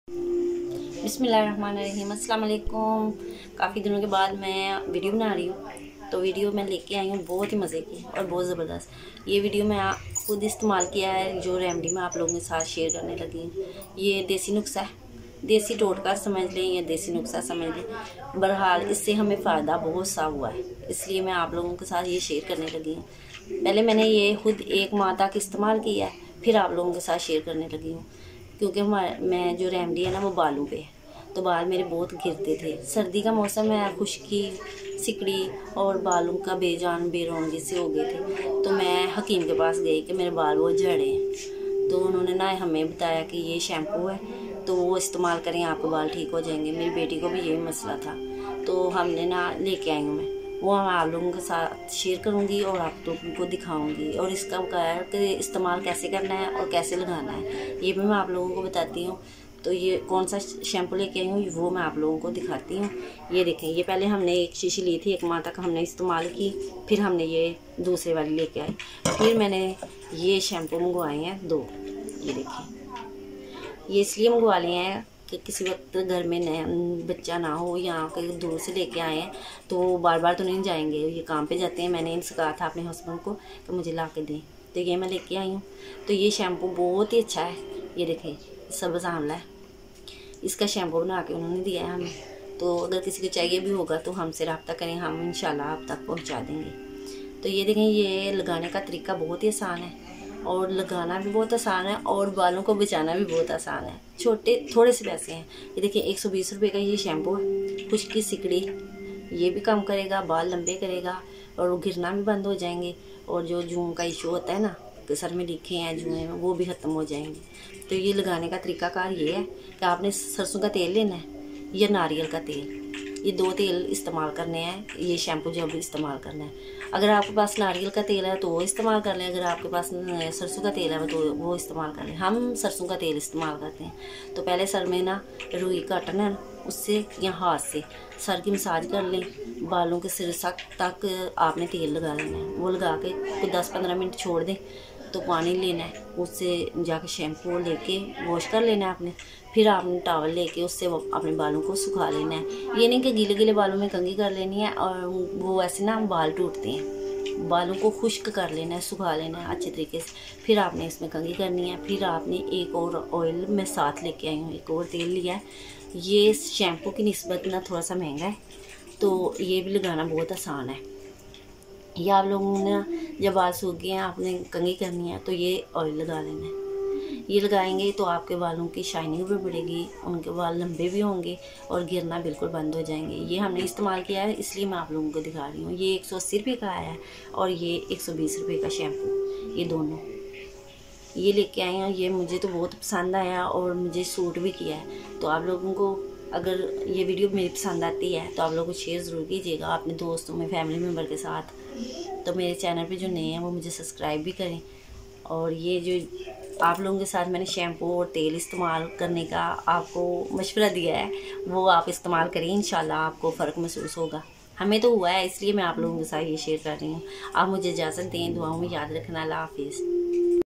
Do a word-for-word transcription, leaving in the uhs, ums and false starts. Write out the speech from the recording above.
बिस्मिल्लाहिर्रहमानिर्रहीम, अस्सलाम वालेकुम। काफ़ी दिनों के बाद मैं वीडियो बना रही हूँ। तो वीडियो मैं लेके आई हूँ बहुत ही मज़े की और बहुत ज़बरदस्त। ये वीडियो मैं खुद इस्तेमाल किया है, जो रेमेडी मैं आप लोगों के साथ शेयर करने लगी हूँ। ये देसी नुस्खा है, देसी टोटका समझ लें या देसी नुस्खा समझ लें। बहरहाल इससे हमें फ़ायदा बहुत सा हुआ है, इसलिए मैं आप लोगों के साथ ये शेयर करने लगी हूँ। पहले मैंने ये खुद एक माह तक इस्तेमाल किया है, फिर आप लोगों के साथ शेयर करने लगी हूँ। क्योंकि हमारे मैं जो रेमेडी है ना वो बालों पे है, तो बाल मेरे बहुत गिरते थे। सर्दी का मौसम है, खुश्की, सिकड़ी और बालों का बेजान बेरंगी से हो गए थे। तो मैं हकीम के पास गई कि मेरे बाल बहुत झड़े हैं। तो उन्होंने ना हमें बताया कि ये शैम्पू है, तो वो इस्तेमाल करें, आपके बाल ठीक हो जाएंगे। मेरी बेटी को भी यही मसला था, तो हमने ना लेके आई हूँ मैं, वो मैं आप लोगों के साथ शेयर करूँगी और आप लोगों को दिखाऊंगी। और इसका क्या कि इस्तेमाल कैसे करना है और कैसे लगाना है ये भी मैं आप लोगों को बताती हूँ। तो ये कौन सा शैम्पू लेके आई हूँ वो मैं आप लोगों को दिखाती हूँ। ये देखें, ये पहले हमने एक शीशी ली थी, एक माह तक हमने इस्तेमाल की, फिर हमने ये दूसरे वाली लेके आई। फिर मैंने ये शैम्पू मंगवाए हैं दो। ये देखिए, ये इसलिए मंगवा लिए हैं कि किसी वक्त घर में न बच्चा ना हो या कहीं दूर से लेके आए हैं तो बार बार तो नहीं जाएंगे, ये काम पे जाते हैं। मैंने इनसे कहा था अपने हस्बैंड को कि मुझे ला के दें, तो ये मैं लेके आई हूँ। तो ये शैम्पू बहुत ही अच्छा है। ये देखें, सब्ज़ आंवला है, इसका शैम्पू बना के उन्होंने दिया है हमें। तो अगर किसी को चाहिए भी होगा तो हमसे रब्ता करें, हम इंशाल्लाह आप तक पहुँचा देंगे। तो ये देखें, ये लगाने का तरीका बहुत ही आसान है और लगाना भी बहुत आसान है और बालों को बचाना भी बहुत आसान है। छोटे थोड़े से पैसे हैं। ये देखिए, एक सौ बीस रुपये का ये शैम्पू है। खुश्की, सिकड़ी ये भी कम करेगा, बाल लंबे करेगा और वो गिरना भी बंद हो जाएंगे। और जो जूं का इशू होता है ना कि सर में दिखे हैं जुएँ में, वो भी ख़त्म हो जाएंगे। तो ये लगाने का तरीकाकार ये है कि आपने सरसों का तेल लेना है या नारियल का तेल, ये दो तेल इस्तेमाल करने हैं। ये शैम्पू जब इस्तेमाल करना है, अगर आपके पास नारियल का तेल है तो वो इस्तेमाल कर लें, अगर आपके पास सरसों का तेल है तो वो इस्तेमाल कर लें। हम सरसों का तेल इस्तेमाल करते हैं। तो पहले सर में ना रुई काटन है, उससे या हाथ से सर की मसाज कर लें। बालों के सिर तक आपने तेल लगा लेना है। वो लगा के कोई दस पंद्रह मिनट छोड़ दें, तो पानी लेना है, उससे जाके शैम्पू लेके वॉश कर लेना है आपने। फिर आपने टॉवल लेके उससे अपने बालों को सुखा लेना है। ये नहीं कि गीले गीले बालों में कंघी कर लेनी है और वो ऐसे ना बाल टूटते हैं। बालों को खुश्क कर लेना है, सुखा लेना है अच्छे तरीके से। फिर आपने इसमें कंघी करनी है। फिर आपने एक और ऑयल मैं साथ लेके आई हूँ, एक और तेल लिया है। ये शैम्पू की निस्बत ना थोड़ा सा महंगा है, तो ये भी लगाना बहुत आसान है। ये आप लोगों ने जब बाल सूख गए हैं, आपने कंघी करनी है तो ये ऑयल लगा लेना है। ये लगाएंगे तो आपके बालों की शाइनिंग भी बढ़ेगी, उनके बाल लंबे भी होंगे और गिरना बिल्कुल बंद हो जाएंगे। ये हमने इस्तेमाल किया है, इसलिए मैं आप लोगों को दिखा रही हूँ। ये एक सौ अस्सी रुपये का आया है और ये एक सौ बीस रुपये का शैम्पू, ये दोनों ये लेके आई हूँ। ये मुझे तो बहुत पसंद आया और मुझे सूट भी किया है। तो आप लोगों को अगर ये वीडियो मेरी पसंद आती है तो आप लोगों को शेयर ज़रूर कीजिएगा अपने दोस्तों में, फैमिली मेम्बर के साथ। तो मेरे चैनल पे जो नए हैं वो मुझे सब्सक्राइब भी करें। और ये जो आप लोगों के साथ मैंने शैम्पू और तेल इस्तेमाल करने का आपको मशवरा दिया है, वो आप इस्तेमाल करें, इंशाल्लाह आपको फ़र्क महसूस होगा। हमें तो हुआ है, इसलिए मैं आप लोगों के साथ ये शेयर कर रही हूँ। आप मुझे इजाज़त दें, दुआओं में याद रखना। अल्लाह हाफिज़।